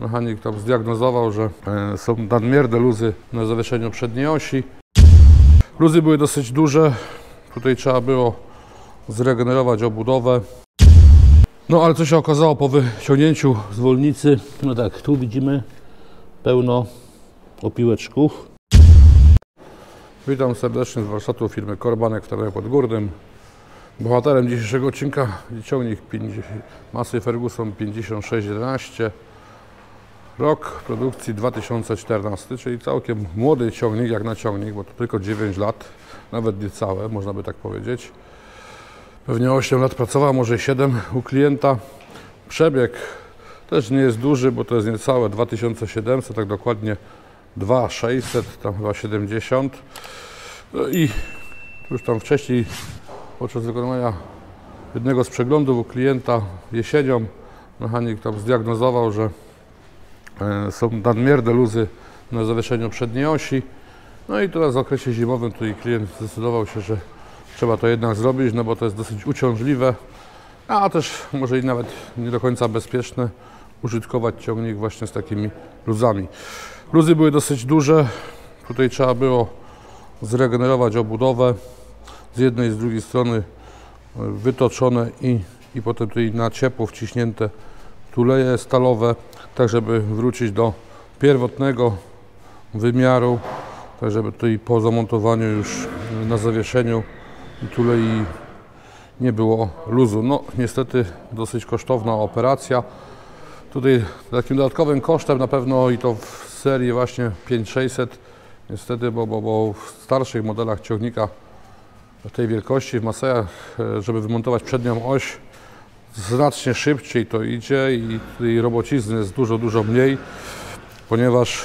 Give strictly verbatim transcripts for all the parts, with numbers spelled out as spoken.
Mechanik tam zdiagnozował, że są nadmierne luzy na zawieszeniu przedniej osi. Luzy były dosyć duże, tutaj trzeba było zregenerować obudowę. No ale co się okazało po wyciągnięciu zwolnicy? No tak, tu widzimy pełno opiłeczków. Witam serdecznie z warsztatu firmy Korbanek w Tarnowie Podgórnym. Bohaterem dzisiejszego odcinka ciągnik masy Ferguson pięćdziesiąt sześć jedenaście. Rok produkcji dwa tysiące czternasty, czyli całkiem młody ciągnik jak na ciągnik, bo to tylko dziewięć lat, nawet niecałe, można by tak powiedzieć. Pewnie osiem lat pracował, może siedem u klienta. Przebieg też nie jest duży, bo to jest niecałe dwa tysiące siedemset, tak dokładnie dwa tysiące sześćset, tam chyba siedemdziesiąt. No i już tam wcześniej, podczas wykonania jednego z przeglądów u klienta jesienią, mechanik tam zdiagnozował, że są nadmierne luzy na zawieszeniu przedniej osi. No i teraz w okresie zimowym tutaj klient zdecydował się, że trzeba to jednak zrobić, no bo to jest dosyć uciążliwe, a też może i nawet nie do końca bezpieczne użytkować ciągnik właśnie z takimi luzami. Luzy były dosyć duże, tutaj trzeba było zregenerować obudowę z jednej i z drugiej strony, wytoczone i, i potem tutaj na ciepło wciśnięte tuleje stalowe, tak żeby wrócić do pierwotnego wymiaru, tak żeby tutaj po zamontowaniu już na zawieszeniu tulei nie było luzu. No niestety dosyć kosztowna operacja. Tutaj takim dodatkowym kosztem na pewno i to w serii właśnie pięć tysięcy sześćset, niestety, bo, bo, bo w starszych modelach ciągnika tej wielkości w Masejach, żeby wymontować przednią oś, znacznie szybciej to idzie i tej robocizny jest dużo, dużo mniej, ponieważ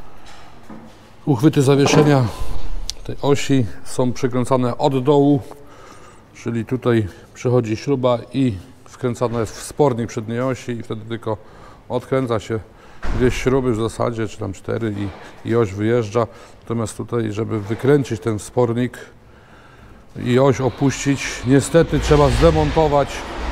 uchwyty zawieszenia tej osi są przykręcane od dołu, czyli tutaj przychodzi śruba i wkręcana jest w spornik przedniej osi i wtedy tylko odkręca się dwie śruby w zasadzie, czy tam cztery i, i oś wyjeżdża. Natomiast tutaj, żeby wykręcić ten spornik i oś opuścić, niestety trzeba zdemontować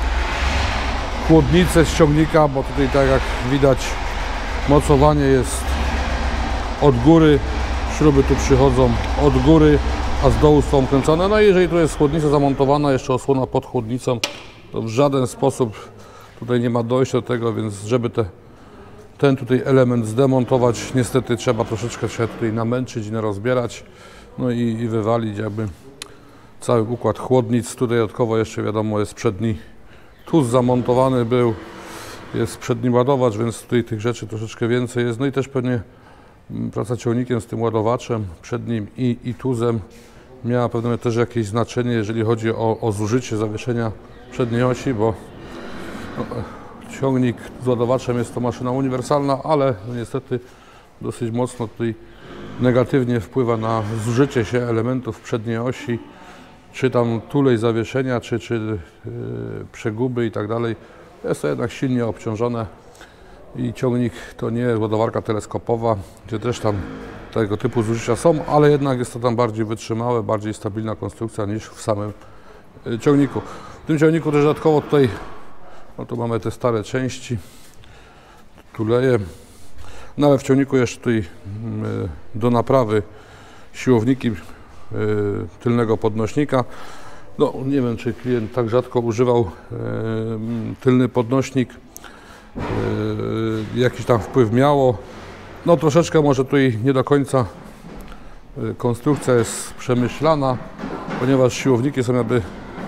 chłodnicę z ciągnika, bo tutaj, tak jak widać, mocowanie jest od góry, śruby tu przychodzą od góry, a z dołu są kręcone. No i jeżeli tu jest chłodnica zamontowana, jeszcze osłona pod chłodnicą, to w żaden sposób tutaj nie ma dojścia do tego, więc żeby te, ten tutaj element zdemontować, niestety trzeba troszeczkę się tutaj namęczyć i narozbierać, no i, i wywalić jakby cały układ chłodnic. Tutaj dodatkowo jeszcze wiadomo jest przedni tuz zamontowany był, jest przedni ładowacz, więc tutaj tych rzeczy troszeczkę więcej jest. No i też pewnie praca ciągnikiem z tym ładowaczem przednim i, i tuzem miała pewnie też jakieś znaczenie, jeżeli chodzi o, o zużycie zawieszenia przedniej osi, bo no, ciągnik z ładowaczem jest to maszyna uniwersalna, ale no, niestety dosyć mocno tutaj negatywnie wpływa na zużycie się elementów przedniej osi, czy tam tulej zawieszenia, czy, czy yy, przeguby i tak dalej. Jest to jednak silnie obciążone i ciągnik to nie jest ładowarka teleskopowa, gdzie też tam tego typu zużycia są, ale jednak jest to tam bardziej wytrzymałe, bardziej stabilna konstrukcja niż w samym yy, ciągniku. W tym ciągniku też dodatkowo tutaj, no tu mamy te stare części, tuleje, no ale w ciągniku jeszcze tutaj yy, do naprawy siłowniki tylnego podnośnika. No nie wiem, czy klient tak rzadko używał e, tylny podnośnik, e, jakiś tam wpływ miało. No troszeczkę może tutaj nie do końca e, konstrukcja jest przemyślana, ponieważ siłowniki są jakby e,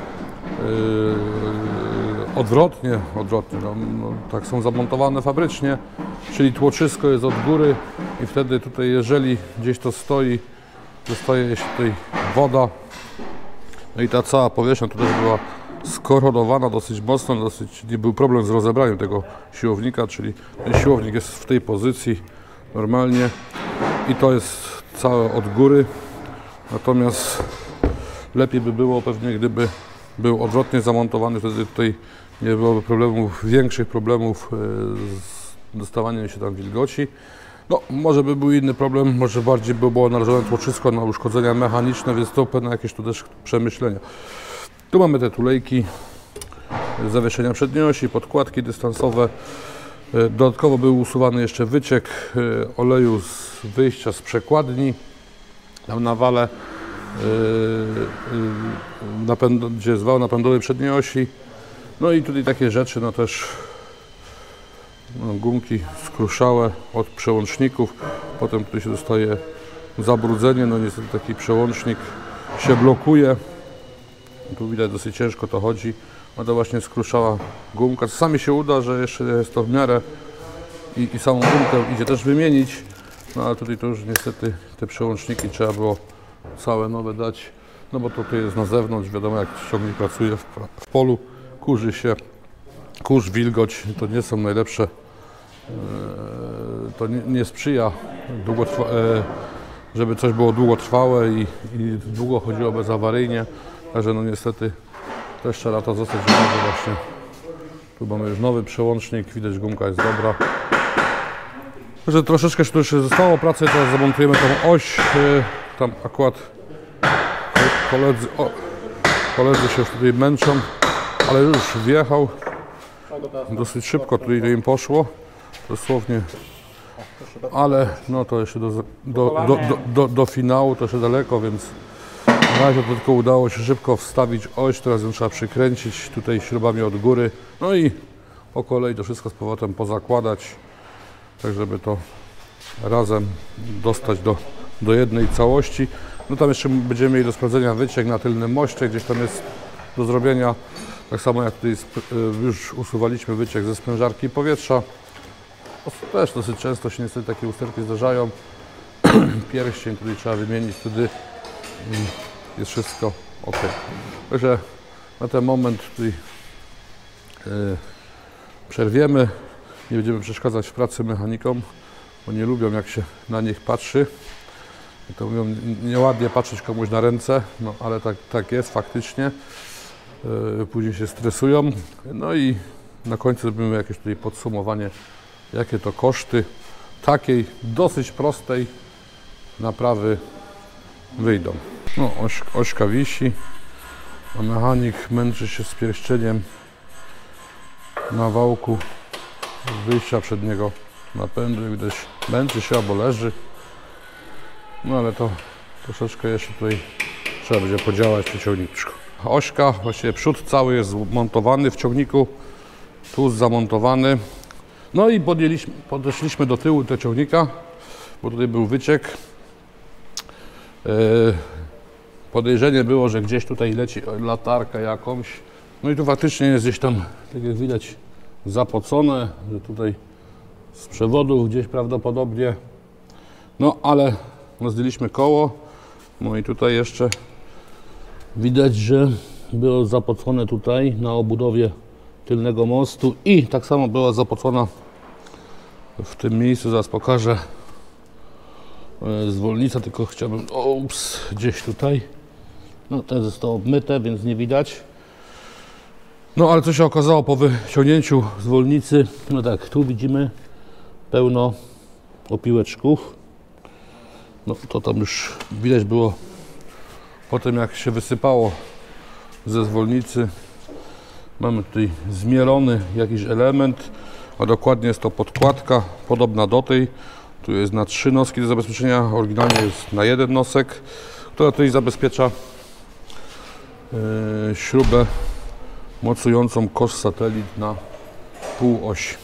odwrotnie, odwrotnie no, no, tak są zamontowane fabrycznie, czyli tłoczysko jest od góry i wtedy tutaj, jeżeli gdzieś to stoi, dostaje się tutaj woda, no i ta cała powierzchnia tu też była skorodowana dosyć mocno, dosyć nie był problem z rozebraniem tego siłownika, czyli ten siłownik jest w tej pozycji normalnie i to jest całe od góry, natomiast lepiej by było pewnie, gdyby był odwrotnie zamontowany, wtedy tutaj nie byłoby problemów, większych problemów z dostawaniem się tam wilgoci. No, może by był inny problem, może bardziej by było narażone tłoczysko na uszkodzenia mechaniczne, więc to pewne jakieś tu też przemyślenia. Tu mamy te tulejki, zawieszenia przedniej osi, podkładki dystansowe. Dodatkowo był usuwany jeszcze wyciek oleju z wyjścia z przekładni tam na wale, napęd, gdzie jest wał napędowy przedniej osi. No i tutaj takie rzeczy, no też no, gumki skruszałe od przełączników. Potem tutaj się dostaje zabrudzenie, no niestety taki przełącznik się blokuje. Tu widać, dosyć ciężko to chodzi. No to właśnie skruszała gumka. Czasami się uda, że jeszcze jest to w miarę i, i samą gumkę idzie też wymienić. No ale tutaj to już niestety te przełączniki trzeba było całe nowe dać. No bo to tu jest na zewnątrz, wiadomo jak ciągnik pracuje w, w polu, kurzy się. Kurz, wilgoć to nie są najlepsze, to nie, nie sprzyja długotrwa, żeby coś było długotrwałe i, i długo chodziło bezawaryjnie. Także no niestety też trzeba to zostać uwagę właśnie. Tu mamy już nowy przełącznik, widać gumka jest dobra. Także troszeczkę tu jeszcze zostało pracy, teraz zamontujemy tą oś. Tam akurat koledzy, o, koledzy się już tutaj męczą, ale już wjechał. Dosyć szybko tutaj im poszło, dosłownie, ale no to jeszcze do, do, do, do, do, do finału to jeszcze daleko, więc na razie to tylko udało się szybko wstawić oś, teraz ją trzeba przykręcić tutaj śrubami od góry, no i po kolei to wszystko z powrotem pozakładać, tak żeby to razem dostać do, do jednej całości. No tam jeszcze będziemy mieli do sprawdzenia wyciek na tylnym moście, gdzieś tam jest do zrobienia. Tak samo jak tutaj już usuwaliśmy wyciek ze sprężarki powietrza. Też dosyć często się niestety takie usterki zdarzają. Pierścień tutaj trzeba wymienić, wtedy jest wszystko ok. Także na ten moment tutaj przerwiemy. Nie będziemy przeszkadzać w pracy mechanikom, bo nie lubią jak się na nich patrzy. I to mówią, nieładnie patrzeć komuś na ręce, no ale tak, tak jest faktycznie. Później się stresują. No i na końcu zrobimy jakieś tutaj podsumowanie, jakie to koszty takiej dosyć prostej naprawy wyjdą. No, oś, ośka wisi, a mechanik męczy się z pierścieniem na wałku wyjścia przedniego napędu. Widać, męczy się albo leży. No ale to troszeczkę jeszcze tutaj trzeba będzie podziałać przy ciągniczku. Ośka, właściwie przód cały jest montowany w ciągniku, tu zamontowany. No i podjęliśmy, podeszliśmy do tyłu tego ciągnika, bo tutaj był wyciek. Yy, podejrzenie było, że gdzieś tutaj leci latarka jakąś. No i tu faktycznie jest gdzieś tam, tak jak widać, zapocone, że tutaj z przewodów gdzieś prawdopodobnie. No ale no, zdjęliśmy koło, no i tutaj jeszcze widać, że było zapocone tutaj na obudowie tylnego mostu i tak samo była zapocona w tym miejscu, zaraz pokażę, zwolnica, tylko chciałbym, o, ups, gdzieś tutaj, no to zostało obmyte, więc nie widać. No ale co się okazało po wyciągnięciu zwolnicy, no tak, tu widzimy pełno opiłeczków, no to tam już widać było po tym jak się wysypało ze zwolnicy. Mamy tutaj zmielony jakiś element, a dokładnie jest to podkładka podobna do tej. Tu jest na trzy noski do zabezpieczenia, oryginalnie jest na jeden nosek, która tutaj zabezpiecza yy, śrubę mocującą kosz satelit na półoś.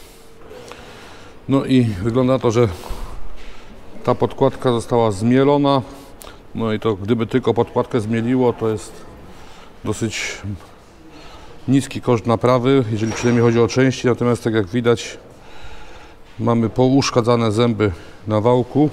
No i wygląda na to, że ta podkładka została zmielona. No i to gdyby tylko podkładkę zmieliło, to jest dosyć niski koszt naprawy, jeżeli przynajmniej chodzi o części, natomiast tak jak widać mamy pouszkadzane zęby na wałku,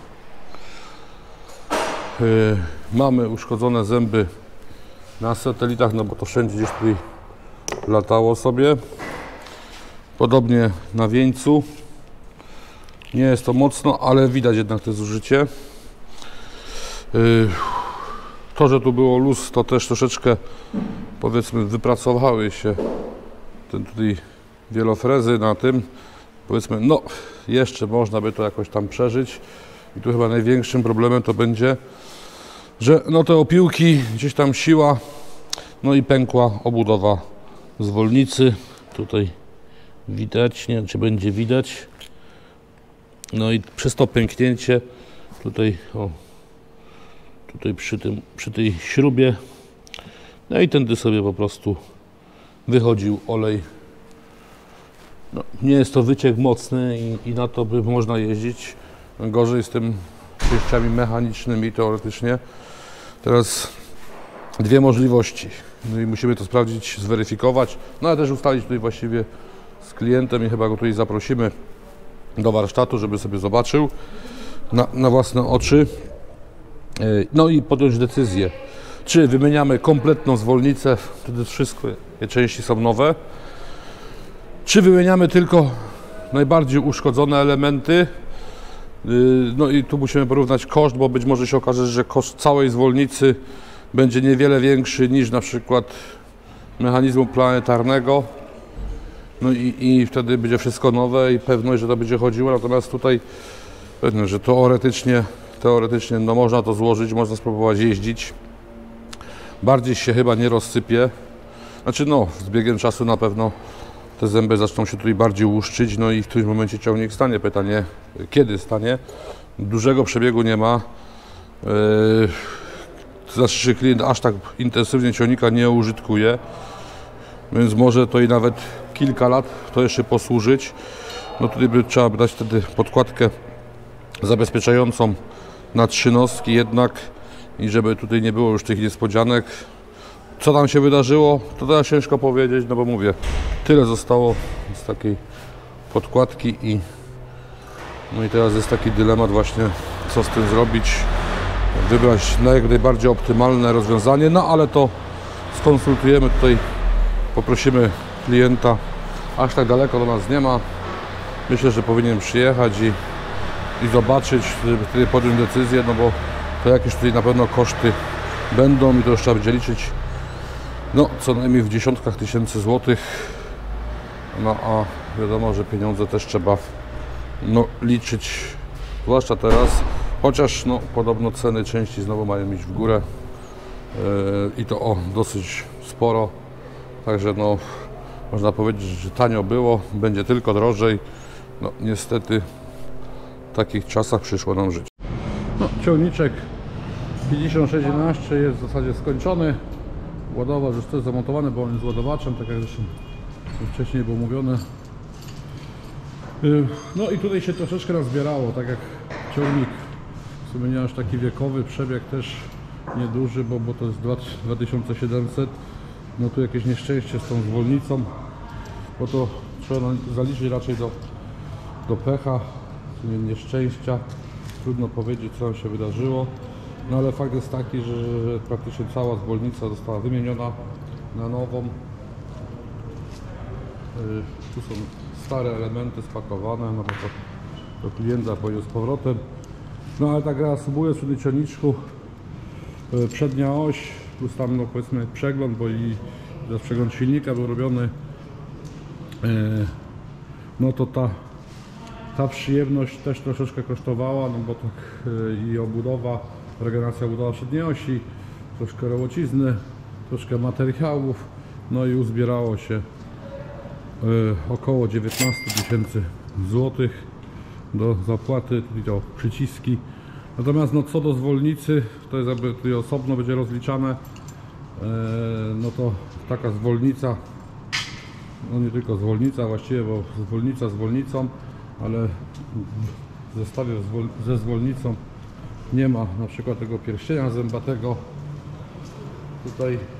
yy, mamy uszkodzone zęby na satelitach, no bo to wszędzie gdzieś tutaj latało sobie, podobnie na wieńcu. Nie jest to mocno, ale widać jednak to zużycie. Yy, to, że tu było luz, to też troszeczkę, powiedzmy, wypracowały się ten tutaj wielofrezy na tym. Powiedzmy, no jeszcze można by to jakoś tam przeżyć. I tu chyba największym problemem to będzie, że no te opiłki, gdzieś tam siła, no i pękła obudowa zwolnicy. Tutaj widać, nie wiem czy będzie widać. No i przez to pęknięcie tutaj, o, tutaj przy, tym, przy tej śrubie, no i tędy sobie po prostu wychodził olej. No, nie jest to wyciek mocny i, i na to by można jeździć. Gorzej z tym częściami mechanicznymi teoretycznie. Teraz dwie możliwości. No i musimy to sprawdzić, zweryfikować, no ale też ustalić tutaj właściwie z klientem i chyba go tutaj zaprosimy do warsztatu, żeby sobie zobaczył na, na własne oczy. No i podjąć decyzję, czy wymieniamy kompletną zwolnicę, wtedy wszystkie części są nowe, czy wymieniamy tylko najbardziej uszkodzone elementy. No i tu musimy porównać koszt, bo być może się okaże, że koszt całej zwolnicy będzie niewiele większy niż na przykład mechanizmu planetarnego. No i, i wtedy będzie wszystko nowe i pewność, że to będzie chodziło. Natomiast tutaj pewnie, że teoretycznie, teoretycznie no można to złożyć, można spróbować jeździć. Bardziej się chyba nie rozsypie. Znaczy no, z biegiem czasu na pewno te zęby zaczną się tutaj bardziej łuszczyć, no i w którymś momencie ciągnik stanie. Pytanie, kiedy stanie? Dużego przebiegu nie ma. Yy, znaczy, że klient aż tak intensywnie ciągnika nie użytkuje, więc może to i nawet kilka lat to jeszcze posłużyć. No tutaj by trzeba dać wtedy podkładkę zabezpieczającą na trzy nostki jednak i żeby tutaj nie było już tych niespodzianek. Co tam się wydarzyło, to teraz ciężko powiedzieć, no bo mówię, tyle zostało z takiej podkładki i no i teraz jest taki dylemat właśnie, co z tym zrobić, wybrać jak najbardziej optymalne rozwiązanie, no ale to skonsultujemy tutaj, poprosimy klienta, aż tak daleko do nas nie ma, myślę, że powinien przyjechać i, i zobaczyć, żeby wtedy podjąć decyzję, no bo to jakieś tutaj na pewno koszty będą i to już trzeba będzie liczyć no co najmniej w dziesiątkach tysięcy złotych, no a wiadomo, że pieniądze też trzeba no, liczyć, zwłaszcza teraz, chociaż no podobno ceny części znowu mają iść w górę yy, i to o dosyć sporo, także no można powiedzieć, że tanio było, będzie tylko drożej, no niestety w takich czasach przyszło nam żyć. No, ciągniczek pięćdziesiąt sześć jedenaście jest w zasadzie skończony. Ładowacz już jest zamontowany, bo on jest ładowaczem, tak jak zresztą wcześniej było mówione. No i tutaj się troszeczkę nazbierało, tak jak ciągnik w sumie nie aż taki wiekowy, przebieg też nieduży, bo, bo to jest dwa tysiące siedemset. No tu jakieś nieszczęście z tą zwolnicą, bo to trzeba zaliczyć raczej do, do pecha, nie nieszczęścia. Trudno powiedzieć, co nam się wydarzyło. No ale fakt jest taki, że, że praktycznie cała zwolnica została wymieniona na nową. Yy, tu są stare elementy spakowane, no bo to do klienta pojedzie z powrotem. No ale tak reasumując przy tym ciągniczku, yy, przednia oś, plus tam no powiedzmy przegląd, bo i teraz przegląd silnika był robiony. Yy, no to ta, ta przyjemność też troszeczkę kosztowała, no bo tak yy, i obudowa, regeneracja budowa przedniej osi, troszkę robocizny, troszkę materiałów, no i uzbierało się y, około dziewiętnaście tysięcy złotych do zapłaty, czyli to przyciski. Natomiast no, co do zwolnicy, to jest jakby tutaj osobno będzie rozliczane, y, no to taka zwolnica, no nie tylko zwolnica właściwie, bo zwolnica zwolnicą, ale w zestawie ze zwolnicą nie ma na przykład tego pierścienia zębatego. Tutaj yy,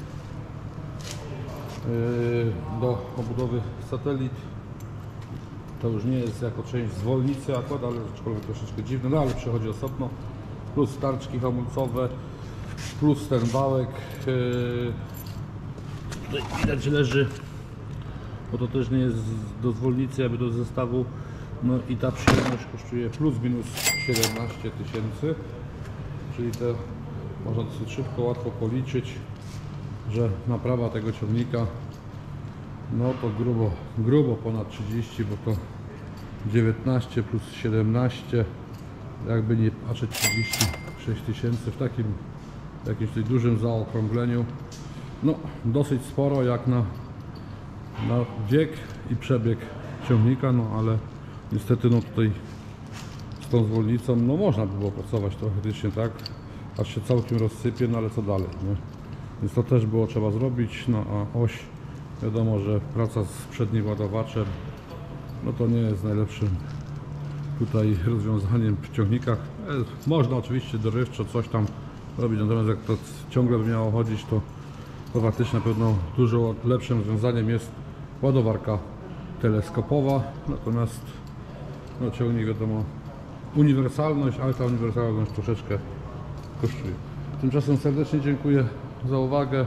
do obudowy satelit to już nie jest jako część zwolnicy akurat, ale aczkolwiek troszeczkę dziwne, no ale przychodzi osobno, plus tarczki hamulcowe, plus ten wałek. Yy, tutaj widać leży, bo to też nie jest do zwolnicy, jakby do zestawu. No i ta przyjemność kosztuje plus minus siedemnaście tysięcy, czyli to można dosyć szybko, łatwo policzyć, że naprawa tego ciągnika no to grubo, grubo ponad trzydzieści, bo to dziewiętnaście plus siedemnaście, jakby nie patrzeć, trzydzieści sześć tysięcy w takim jakimś tutaj dużym zaokrągleniu. No dosyć sporo jak na, na wiek i przebieg ciągnika, no ale niestety no tutaj z tą zwolnicą no można by było pracować teoretycznie, tak, aż się całkiem rozsypie, no ale co dalej, nie? Więc to też było trzeba zrobić, no a oś, wiadomo, że praca z przednim ładowaczem no to nie jest najlepszym tutaj rozwiązaniem w ciągnikach. Można oczywiście dorywczo coś tam robić, natomiast jak to ciągle by miało chodzić, to, to faktycznie na pewno dużo lepszym rozwiązaniem jest ładowarka teleskopowa, natomiast no ciągnik, wiadomo, uniwersalność, ale ta uniwersalność troszeczkę kosztuje. Tymczasem serdecznie dziękuję za uwagę.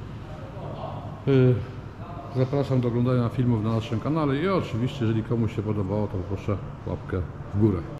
Zapraszam do oglądania filmów na naszym kanale i oczywiście, jeżeli komuś się podobało, to proszę łapkę w górę.